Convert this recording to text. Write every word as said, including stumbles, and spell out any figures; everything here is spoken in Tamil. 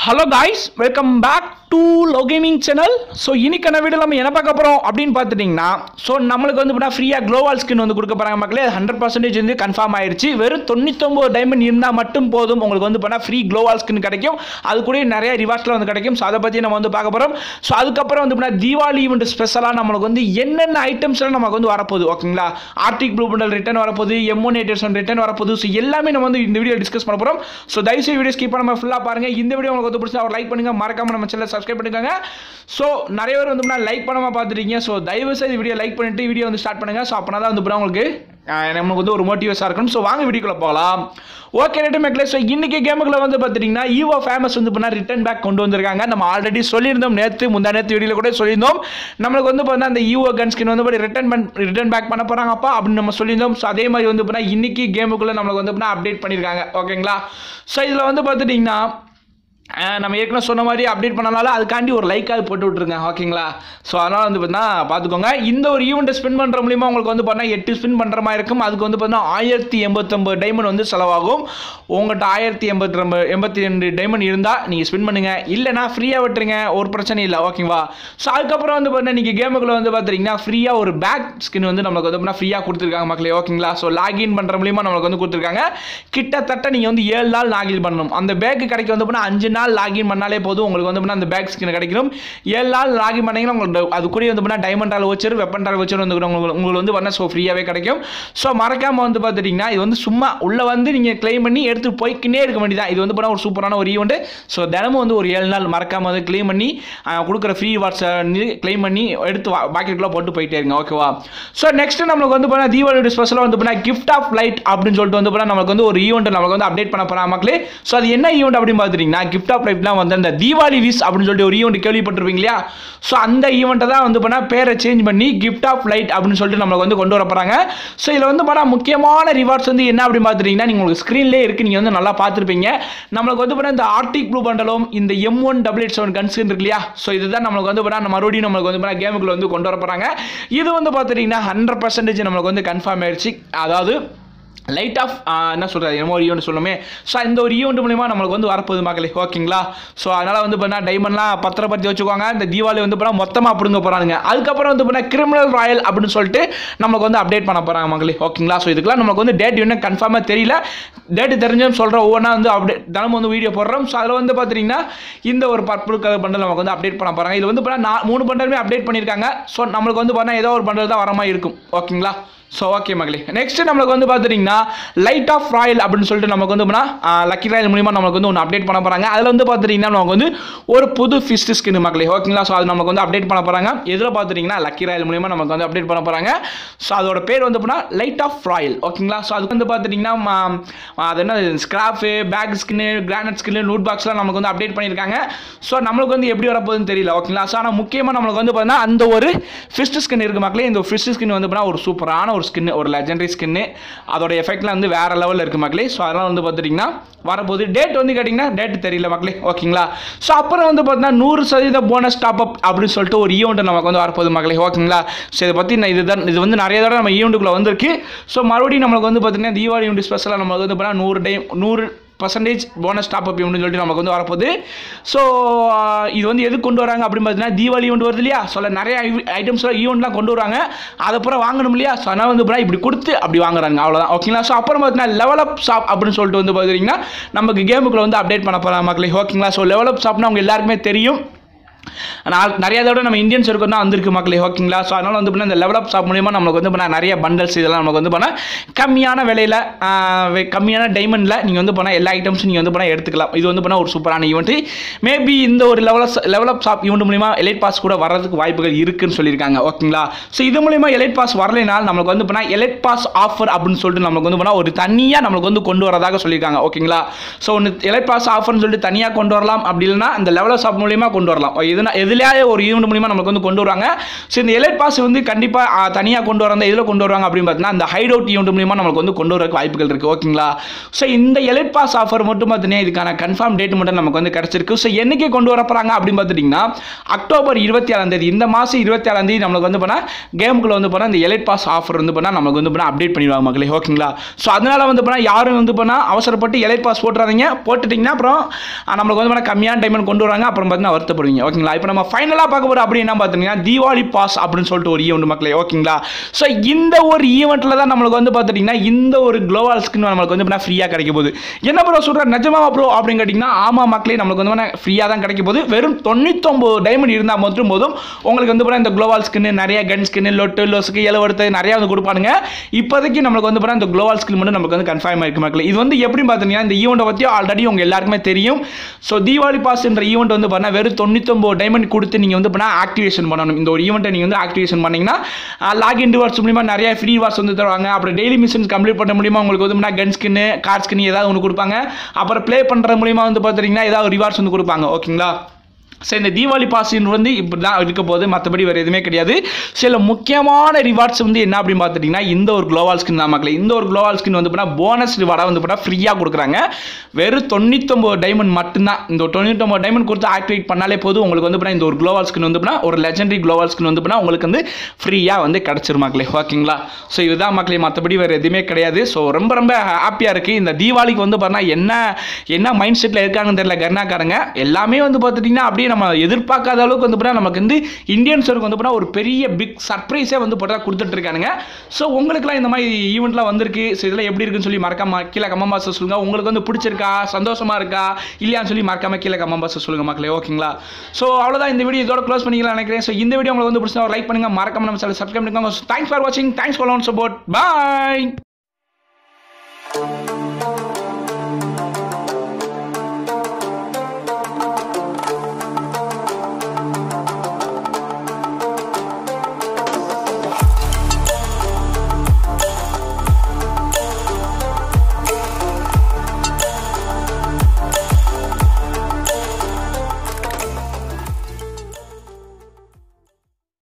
Hello guys, welcome back to Low Gaming channel. So இன்னைக்கான வீடியோல நம்ம என்ன பார்க்க போறோம் அப்படினு பார்த்துட்டீங்கன்னா சோ நமக்கு வந்து பார்த்தா ஃப்ரீயா க்ளோவால் ஸ்கின் வந்து கொடுக்க போறாங்க மக்களே. ஹண்ட்ரட் பர்சன்டேஜ் வந்து கன்ஃபார்ம் ஆயிருச்சு. வெறும் தொண்ணூத்தி ஒன்பது டைமண்ட் இருந்தா மட்டும் போதும் உங்களுக்கு வந்து பார்த்தா ஃப்ரீ க்ளோவால் ஸ்கின் கிடைக்கும். அது கூட நிறைய ரிவார்ட்ஸ்லாம் வந்து கிடைக்கும். சோ அத பத்தி நம்ம வந்து பார்க்க போறோம். சோ அதுக்கு அப்புறம் வந்து பார்த்தா தீபாவளி ஈவென்ட் ஸ்பெஷலா நமக்கு வந்து என்னென்ன ஐட்டம்ஸ் எல்லாம் நமக்கு வந்து வரப்போகுது ஓகேங்களா. ஆர்டிக் ப்ளூ பண்டல் ரிட்டர்ன் வரப்போகுது, M one eight eight return வரப்போகுது. சோ எல்லாமே நம்ம வந்து இந்த வீடியோ டிஸ்கஸ் பண்ண போறோம். சோ தயவு செய்து வீடியோ ஸ்கிப் பண்ணாம ஃபுல்லா பாருங்க. இந்த வீடியோ உங்களுக்கு வந்து பிடிச்சா ஒரு லைக் பண்ணுங்க, மறக்காம நம்ம சேனலை சப்ஸ்கிரைப் பண்ணிக்கோங்க. ஸோ நிறைய பேர் வந்து லைக் பண்ணாமல் பார்த்துட்டீங்க. ஸோ தயவு செய்து வீடியோ லைக் பண்ணிட்டு வீடியோ வந்து ஸ்டார்ட் பண்ணுங்க. ஸோ அப்போ தான் வந்து உங்களுக்கு நமக்கு வந்து ஒரு மோட்டிவேஷனாக இருக்கணும். ஸோ வாங்க வீடியோக்குள்ள போகலாம். ஓகே ரைட்டு மக்களே. ஸோ இன்னைக்கு கேமுக்குள்ள வந்து பார்த்துட்டிங்கன்னா ஈவோ ஃபேமஸ் வந்து பண்ணால் ரிட்டர்ன் பேக் கொண்டு வந்திருக்காங்க. நம்ம ஆல்ரெடி சொல்லியிருந்தோம், நேற்று முந்தா நேற்று வீடியோவில் கூட சொல்லியிருந்தோம். நம்மளுக்கு வந்து பார்த்தா அந்த ஈவோ கன் ஸ்கின் வந்து ரிட்டர்ன் ரிட்டர்ன் பேக் பண்ண போகிறாங்கப்பா அப்படின்னு நம்ம சொல்லியிருந்தோம். ஸோ அதே மாதிரி வந்து பார்த்தா இன்னைக்கு கேமுக்குள்ளே நம்மளுக்கு வந்து பார்த்தா அப்டேட் பண்ணியிருக்காங்க ஓகேங்களா. ஸோ இதில் வந்து பார்த்துட்டிங்கன்னா நம்ம ஏற்கனவே சொன்ன மாதிரி அப்டேட் பண்ணனால அதுக்காண்டி ஒரு லைக் அது போட்டு விட்டுருங்க ஓகேங்களா. ஸோ அதனால் வந்து பார்த்தீங்கன்னா பார்த்துக்கோங்க. இந்த ஒரு ஈவெண்ட்டை ஸ்பின் பண்ணுற மூலிமா உங்களுக்கு வந்து பார்த்தீங்கன்னா எட்டு ஸ்பின் பண்ணுற மாதிரி இருக்கும். அதுக்கு வந்து பார்த்தீங்கன்னா ஆயிரத்தி எண்பத்தொம்பது டைமண்ட் வந்து செலவாகும். உங்கள்கிட்ட ஆயிரத்தி எண்பத்தி ரெண்டு எண்பத்தி ரெண்டு டைமண்ட் இருந்தால் நீங்கள் ஸ்பின் பண்ணுங்கள், இல்லைனா ஃப்ரீயாக விட்டுருங்க, ஒரு பிரச்சனை இல்லை ஓகேவா. ஸோ அதுக்கப்புறம் வந்து பார்த்தீங்கன்னா நீங்கள் கேமுக்குள்ள வந்து பார்த்தீங்கன்னா ஃப்ரீயாக ஒரு பேக் ஸ்கின் வந்து நம்மளுக்கு வந்து பார்த்தீங்கன்னா ஃப்ரீயாக கொடுத்துருக்காங்க மக்களே ஓகேங்களா. ஸோ லாகின் பண்ணுற மூலிமா நம்மளுக்கு வந்து கொடுத்துருக்காங்க. கிட்டத்தட்ட நீங்கள் வந்து ஏழு நாள் லாகின் பண்ணணும். அந்த பேக்கு கிடைக்க வந்து பார்த்தீங்கன்னா அஞ்சு நாள் லாகின் பண்ணாலே போதும் உங்களுக்கு வந்து அந்த பேக் ஸ்கின் கிடைக்கும். ஏழு நாள் லாகின் பண்ணீங்கன்னா உங்களுக்கு அது கூட வந்து டைமண்ட் ரால் வச்சர், வெப்பன் ரால் வச்சர் வந்து உங்களுக்கு வந்து பண்ண ஸோ ஃப்ரீயாகவே கிடைக்கும். ஸோ மறக்காம வந்து பார்த்துட்டிங்கன்னா இது வந்து சும்மா உள்ள வந்து நீங்கள் கிளைம் பண்ணி எடுத்து போய்க்கினே இருக்க வேண்டியதான். இது வந்து பண்ண ஒரு சூப்பரான ஒரு ஈவெண்ட். ஸோ தினமும் வந்து ஒரு ஏழு நாள் மறக்காம வந்து கிளைம் பண்ணி கொடுக்குற ஃப்ரீ வாட்ஸை கிளைம் பண்ணி எடுத்து பாக்கெட்டுக்குள்ள போட்டு போயிட்டே இருங்க ஓகேவா. ஸோ நெக்ஸ்ட் நம்மளுக்கு வந்து பண்ண தீபாவளி ஸ்பெஷலாக வந்து பண்ண கிஃப்ட் ஆஃப் லைட் அப்படின்னு சொல்லிட்டு வந்து பண்ண நம்மளுக்கு வந்து ஒரு ஈவெண்ட் நம்மளுக்கு வந்து அப்டேட் பண்ண போகிறாங்க மக்களே. ஸோ அது என்ன ஈவெண்ட் அப்படின்னு பார்த்துட்டிங்கன்னா கிஃப்ட் ஆஃப் லைட்லாம் வந்து அந்த தீபாவளி விஷ் அப்படின்னு சொல்லிட்டு ஒரு ஈவெண்ட் கேள்விப்பட்டிருப்பீங்க இல்லையா. ஸோ அந்த ஈவெண்ட்டை தான் வந்து பண்ணால் பேரை சேஞ்ச் பண்ணி கிஃப்ட் ஆஃப் லைட் அப்படின்னு சொல்லிட்டு நம்மளுக்கு வந்து கொண்டு வர போகிறாங்க. ஸோ இதில் வந்து பண்ணால் முக்கியமான ரிவார்ட்ஸ் வந்து என்ன அப்படின்னு பார்த்துட்டிங்கன்னா நீங்கள் உங்களுக்கு ஸ்க்ரீன்லேயே இருக்குது, நீங்கள் வந்து நல்லா பார்த்துருப்பீங்க. நம்மளுக்கு வந்து பண்ணால் இந்த ஆர்டிக் ப்ளூ பண்டலும் இந்த M one double eight seven gun skin இருக்கு இல்லையா. ஸோ இதுதான் நம்மளுக்கு வந்து பண்ணால் மறுபடியும் நம்மளுக்கு வந்து பண்ணால் கேமுக்குள்ள வந்து கொண்டு வர போகிறாங்க. இது வந்து பார்த்துட்டிங்கன்னா ஹண்ட்ரட் பர்சன்டேஜ் நம்மளுக்கு வந்து கன்ஃபார்ம் ஆயிடுச்சு. அதாவது லைட் ஆஃப் என்ன சொல்கிறது என்னமோ ஒரு ஈவெண்ட் சொல்லுமே. ஸோ இந்த ஒரு ஈவெண்ட் மூலிமா நம்மளுக்கு வந்து வரப்போகுது மக்களே ஓகேங்களா. ஸோ அதனால் வந்து பண்ணால் டைமண்ட்லாம் பத்திரப்படுத்தி வச்சுக்கோங்க. இந்த தீபாவளி வந்து பண்ணால் மொத்தமாக பிடுங்க போகிறாங்க. அதுக்கப்புறம் வந்து பண்ணால் கிரிமினல் ராயல் அப்படின்னு சொல்லிட்டு நம்மளுக்கு வந்து அப்டேட் பண்ண போகிறாங்க மக்களே ஓகேங்களா. ஸோ இதுக்கெல்லாம் நமக்கு வந்து டேட் இன்னும் கன்ஃபார்மாக தெரியல. டேட்டு தெரிஞ்சுன்னு சொல்கிறோம், ஒவ்வொன்றா வந்து அப்டேட் தினமும் வந்து வீடியோ போடுறோம். ஸோ அதில் வந்து பார்த்துட்டிங்கன்னா இந்த ஒரு பர்பிள் கலர் பண்டல் நமக்கு வந்து அப்டேட் பண்ண போகிறாங்க. இது வந்து பண்ணால் நான் மூணு பண்டலுமே அப்டேட் பண்ணியிருக்காங்க. ஸோ நம்மளுக்கு வந்து பண்ணால் ஏதோ ஒரு பண்டல் தான் வர மாதிரி இருக்கும் ஓகேங்களா. ஸோ ஓகே மகளே. நெக்ஸ்ட் நம்மளுக்கு வந்து பார்த்துட்டிங்கன்னா லைட் ஆஃப் ராயல் அப்படின்னு சொல்லிட்டு நமக்கு வந்து லக்கி ராயல் மூலிமா நமக்கு வந்து ஒன்று அப்டேட் பண்ண போகிறாங்க. அதில் வந்து பார்த்துட்டிங்கன்னா நமக்கு வந்து ஒரு புது ஃபிஸ்ட் ஸ்கின் மக்களே ஓகேங்களா. ஸோ அது நமக்கு வந்து அப்டேட் பண்ண போகிறாங்க. எதில் பார்த்துட்டிங்கன்னா லக்கி ராயல் மூலிமா நமக்கு வந்து அப்டேட் பண்ண போகிறாங்க. ஸோ அதோட பேர் வந்து பண்ணால் லைட் ஆஃப் ராயல் ஓகேங்களா. ஸோ அதுக்கு வந்து பார்த்துட்டிங்கன்னா அது என்ன ஸ்கிராஃபு, பேக் ஸ்கின்னு, கிரானைட் ஸ்கின்னு, லூட் பாக்ஸ்லாம் நமக்கு வந்து அப்டேட் பண்ணியிருக்காங்க. ஸோ நம்மளுக்கு வந்து எப்படி வரப்போகுதுன்னு தெரியல ஓகேங்களா. ஸோ ஆனால் முக்கியமாக நம்மளுக்கு வந்து பார்த்தீங்கன்னா அந்த ஒரு ஃபிஸ்ட் ஸ்கின் இருக்குது மக்களே. இந்த ஃபிஸ்ட் ஸ்கின் வந்து பண்ணால் ஒரு சூப்பரான ஒரு ஸ்கின், ஒரு லெஜெண்டரி ஸ்கின்னு, அதோட எஃபெக்ட்லாம் வந்து வேற லெவலில் இருக்குது மக்களே. ஸோ அதனால் வந்து பார்த்துட்டிங்கன்னா வரப்போகுது. டேட் வந்து கேட்டிங்கன்னா டேட் தெரியல மக்களே ஓகேங்களா. ஸோ அப்புறம் வந்து பார்த்தீங்கன்னா நூறு சதவீத போனஸ் டாப் அப் அப்படின்னு சொல்லிட்டு ஒரு ஈவெண்ட் நமக்கு வந்து வரப்போகுது மக்களே ஓகேங்களா. ஸோ இதை பற்றி நான் இதுதான் இது வந்து நிறைய தடவை நம்ம ஈவெண்ட்டுக்குள்ளே வந்திருக்கு. ஸோ மறுபடியும் நம்மளுக்கு வந்து பார்த்தீங்கன்னா தீபாவளி ஈவெண்ட் ஸ்பெஷலாக நம்மளுக்கு வந்து பார்த்தீங்கன்னா நூறு டைம் நூறு பர்சன்டேஜ் போனஸ் டாப் அப் அப்படின்னு சொல்லிட்டு நமக்கு வந்து வரப்போகுது. ஸோ இது வந்து எது கொண்டு வராங்க அப்படின்னு பார்த்தீங்கன்னா தீபாவளி ஈவெண்ட் வருது இல்லையா. ஸோ நிறைய ஐட்டம்ஸ்லாம் ஈவெண்ட்லாம் கொண்டு வராங்க. அதை அப்புறம் வாங்கணும் இல்லையா. ஸோ அதனால் வந்து இப்படி கொடுத்து அப்படி வாங்குறாங்க அவ்வளோதான் ஓகேங்களா. ஸோ அப்புறம் பார்த்தீங்கன்னா லெவல் அப் ஷாப் அப்படின்னு சொல்லிட்டு வந்து பார்த்தீங்கன்னா நமக்கு கேமுக்குள்ள வந்து அப்டேட் பண்ண போகிறாங்க மக்களே ஓகேங்களா. ஸோ லெவல் அப் ஷாப்னா அவங்க எல்லாருக்குமே தெரியும். நான் நிறைய தடவை நம்ம இந்தியன்ஸ் இருக்கும் தான் வந்திருக்கு மக்களே ஓகேங்களா. ஸோ அதனால் வந்து பண்ணால் இந்த லெவல் அப் ஷாப் மூலிமா நமக்கு வந்து பண்ணால் நிறைய பண்டல்ஸ் இதெல்லாம் நமக்கு வந்து பண்ணால் கம்மியான விலையில் கம்மியான டைமண்டில் நீங்கள் வந்து பண்ணால் எல்லா ஐட்டம்ஸும் நீங்கள் வந்து பண்ணால் எடுத்துக்கலாம். இது வந்து பண்ணால் ஒரு சூப்பரான ஈவெண்ட். மேபி இந்த ஒரு level level up shop event மூலிமா எலைட் பாஸ் கூட வரதுக்கு வாய்ப்புகள் இருக்குன்னு சொல்லியிருக்காங்க ஓகேங்களா. ஸோ இது மூலிமா எலைட் பாஸ் வரலைனால் நம்மளுக்கு வந்து பண்ணால் எலைட் பாஸ் ஆஃபர் அப்படின்னு சொல்லிட்டு நமக்கு வந்து பண்ணால் ஒரு தனியாக நம்மளுக்கு வந்து கொண்டு வரதாக சொல்லியிருக்காங்க ஓகேங்களா. ஸோ ஒன்று எலைட் பாஸ் ஆஃபர்னு சொல்லிட்டு தனியாக கொண்டு வரலாம், அப்படி இல்லைனா இந்த லெவல் அப் ஷாப் மூலிமா கொண்டு வரலாம். எதுனா எதுலையாவது ஒரு ஈவெண்ட் மூலிமா நமக்கு வந்து கொண்டு வருவாங்க. ஸோ இந்த எலைட் பாஸ் வந்து கண்டிப்பாக தனியாக கொண்டு வராங்க, இதில் கொண்டு வருவாங்க அப்படின்னு பார்த்தீங்கன்னா அந்த ஹைட் அவுட் ஈவெண்ட் மூலிமா நமக்கு வந்து கொண்டு வரக்கு வாய்ப்புகள் இருக்குது. ஓகேங்களா? ஸோ இந்த எலைட் பாஸ் ஆஃபர் மட்டும் பார்த்தீங்கன்னா இதுக்கான கன்ஃபார்ம் டேட் மட்டும் நமக்கு வந்து கிடச்சிருக்கு. ஸோ என்னைக்கு கொண்டு வர போகிறாங்க அப்படின்னு பார்த்துட்டிங்கன்னா அக்டோபர் இருபத்தி ஏழாம் தேதி இந்த மாதம் இருபத்தி ஏழாம் தேதி நம்மளுக்கு வந்து பண்ணால் கேமுக்குள்ள வந்து பண்ணால் இந்த எலைட் பாஸ் ஆஃபர் வந்து பண்ணால் நமக்கு வந்து பண்ணால் அப்டேட் பண்ணிடுவாங்க மக்களே. ஓகேங்களா? ஸோ அதனால் வந்து பண்ணால் யாரும் வந்து பண்ணால் அவசரப்பட்டு எலைட் பாஸ் போட்டுறாதீங்க. போட்டுட்டிங்கன்னா அப்புறம் நம்மளுக்கு வந்து பண்ணால் கம்மியான டைம் கொண்டு வராங்க, அப்புறம் பார்த்தீங்கன்னா வருத்தப்படுவீங்க. ஓகேங்களா? இப்போ நம்ம ஃபைனலாக பார்க்க போகிறோம் அப்படி என்ன பார்த்தீங்கன்னா தீபாவளி பாஸ் அப்படின்னு சொல்லிட்டு ஒரு ஈவெண்ட் மக்களே. ஓகேங்களா? ஸோ இந்த ஒரு ஈவெண்ட்டில் தான் நம்மளுக்கு வந்து பார்த்துட்டிங்கன்னா இந்த ஒரு குளோவால் ஸ்கின் நம்மளுக்கு வந்து பண்ணால் ஃப்ரீயாக கிடைக்க போகுது. என்ன ப்ரோ சொல்கிற நிஜமா ப்ரோ அப்படின்னு கேட்டிங்கன்னா ஆமாம் மக்களே, நம்மளுக்கு வந்து பண்ணால் ஃப்ரீயாக தான் கிடைக்க போகுது. வெறும் தொண்ணூத்தொம்பது டைமண்ட் இருந்தால் மட்டும் போதும் உங்களுக்கு வந்து பண்ணால் இந்த குளோவால் ஸ்கின் நிறைய கன் ஸ்கின் லொட்டு லொசுக்கு எழுவடுத்து நிறையா வந்து கொடுப்பானுங்க. இப்போதைக்கு நம்மளுக்கு வந்து பண்ணால் இந்த குளோவால் ஸ்கின் மட்டும் நமக்கு வந்து கன்ஃபார்ம் ஆயிருக்கு மக்களே. இது வந்து எப்படி பார்த்தீங்கன்னா இந்த ஈவெண்ட்டை பற்றி ஆல்ரெடி உங்கள் எல்லாருக்குமே தெரியும். ஸோ தீபாவளி பாஸ் என்ற ஈவெண்ட் வந்து பண்ணால் வெறும் தொண்ணூத்தொம்பது டைமண்ட் கொடுத்து நீங்கள் வந்து பண்ணால் ஆக்டிவேஷன் பண்ணணும். இந்த ஒரு ஈவெண்ட்டை நீங்கள் வந்து ஆக்டிவேஷன் பண்ணிங்கன்னா லாகின் ரிவார்ட்ஸ் மூலிமா நிறைய ஃப்ரீ ரிவார்ட்ஸ் வந்து தருவாங்க. அப்புறம் டெய்லி மிஷன்ஸ் கம்ப்ளீட் பண்ண மூலிமா உங்களுக்கு வந்து கன் ஸ்கின் கார் ஸ்கின் ஏதாவது ஒன்று கொடுப்பாங்க. அப்புறம் ப்ளே பண்ணுற மூலிமா வந்து பார்த்தீங்கன்னா ஏதாவது ரிவார்ட்ஸ் வந்து கொடுப்பாங்க. ஓகேங்களா? ஸோ இந்த தீபாவளி பாஸ் வந்து இப்படி தான் இருக்க போது, மற்றபடி வேறு எதுவுமே கிடையாது. சில முக்கியமான ரிவார்ட்ஸ் வந்து என்ன அப்படின்னு பார்த்துட்டிங்கன்னா இந்த ஒரு குளோவால் ஸ்கின் தான் மக்களே. இந்த ஒரு குளோவால் ஸ்கின் வந்து பண்ணால் போனஸ் ரிவார்டாக வந்து பண்ணால் ஃப்ரீயாக கொடுக்குறாங்க. வெறும் தொண்ணூத்தொம்பது டைமண்ட் மட்டும்தான். இந்த தொண்ணூத்தொம்பது டைமண்ட் கொடுத்து ஆக்டிவேட் பண்ணாலே போதும் உங்களுக்கு வந்து பண்ணால் இந்த ஒரு குளோவால் ஸ்கின் வந்து பண்ணால் ஒரு லெஜெண்டரி குளோவால் ஸ்கின் வந்து பண்ணால் உங்களுக்கு வந்து ஃப்ரீயாக வந்து கிடச்சிரும் மக்களே. ஓகேங்களா? ஸோ இதுதான் மக்களே, மற்றபடி வேறு எதுவுமே கிடையாது. ஸோ ரொம்ப ரொம்ப ஹாப்பியாக இருக்குது. இந்த தீபாவளிக்கு வந்து பண்ணால் என்ன என்ன மைண்ட் செட்டில் இருக்காங்கன்னு தெரியல கர்நாக்காரங்க. எல்லாமே வந்து பார்த்துட்டிங்கன்னா அப்படியே நம்ம எதிர்பார்க்காத அளவுக்கு வந்து பண்ணால் நமக்கு வந்து இந்தியன் சருக்கு வந்து பண்ணால் ஒரு பெரிய பிக் சர்ப்ரைஸே வந்து போட்டா கொடுத்துட்டு இருக்கானுங்க. ஸோ உங்களுக்குலாம் இந்த மாதிரி ஈவெண்ட்லாம் வந்திருக்கு. ஸோ இதெல்லாம் எப்படி இருக்குன்னு சொல்லி மறக்காம கீழே கமெண்ட் பாக்ஸில் சொல்லுங்கள். உங்களுக்கு வந்து பிடிச்சிருக்கா, சந்தோஷமா இருக்கா இல்லையான்னு சொல்லி மறக்காம கீழே கமெண்ட் பாக்ஸில் சொல்லுங்கள் மக்களே. ஓகேங்களா? ஸோ அவ்வளோதான், இந்த வீடியோ இதோட க்ளோஸ் பண்ணிக்கலாம் நினைக்கிறேன். ஸோ இந்த வீடியோ உங்களுக்கு வந்து பிடிச்சா லைக் பண்ணுங்கள், மறக்காம நம்ம சேனல் சப்ஸ்கிரைப் பண்ணிக்கோங்க. தேங்க்ஸ் ஃபார் வாட்சிங், thanks for loan support, bye.